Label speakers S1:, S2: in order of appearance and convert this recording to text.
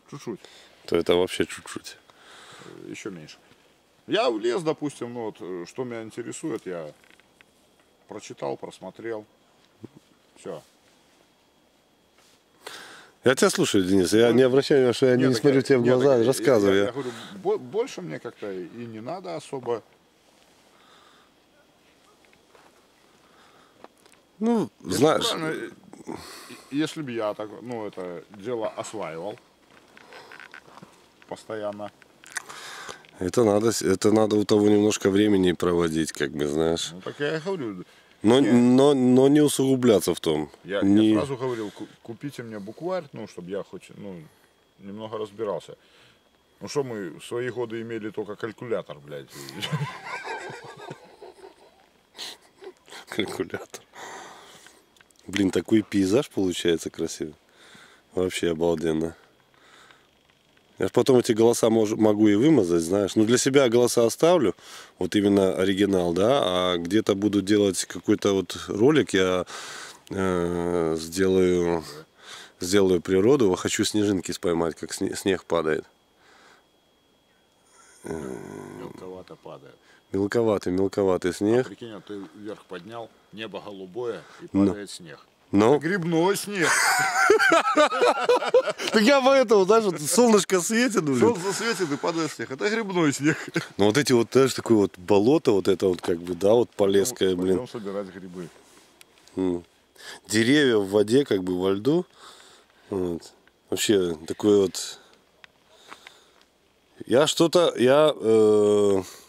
S1: чуть-чуть.
S2: То это вообще чуть-чуть.
S1: Еще меньше. Я в лес, допустим, ну вот, что меня интересует, я прочитал, просмотрел. Все.
S2: Я тебя слушаю, Денис. Я не обращаю внимания, что я не смотрю тебе в глаза, рассказываю.
S1: Я говорю, больше мне как-то и не надо особо.
S2: Ну, знаешь...
S1: Если бы я так, ну, это дело осваивал постоянно.
S2: Это надо у того немножко времени проводить, как бы, знаешь.
S1: Ну, так я и говорю.
S2: Но не усугубляться в том.
S1: Я сразу говорил, купите мне букварь, ну, чтобы я хоть, ну, немного разбирался. Ну, что мы в свои годы имели только калькулятор, блядь.
S2: Калькулятор. Блин, такой пейзаж получается красивый. Вообще обалденно. Я ж потом эти голоса могу и вымазать, знаешь. Ну, для себя голоса оставлю, вот именно оригинал, да, а где-то буду делать какой-то вот ролик, я сделаю природу, хочу снежинки споймать, как снег падает.
S1: Мелковато падает.
S2: Мелковатый снег.
S1: Прикинь, а ты вверх поднял, небо голубое и падает снег.
S2: Ну?
S1: Это грибной снег.
S2: Так я поэтому, знаешь, вот солнышко светит уже.
S1: Солнце светит и падает снег. Это грибной снег.
S2: Ну вот эти вот, знаешь, такое вот болото, вот это вот как бы, да, вот полесское, блин.
S1: Пойдем собирать грибы.
S2: Деревья в воде, как бы во льду. Вот. Вообще такой вот...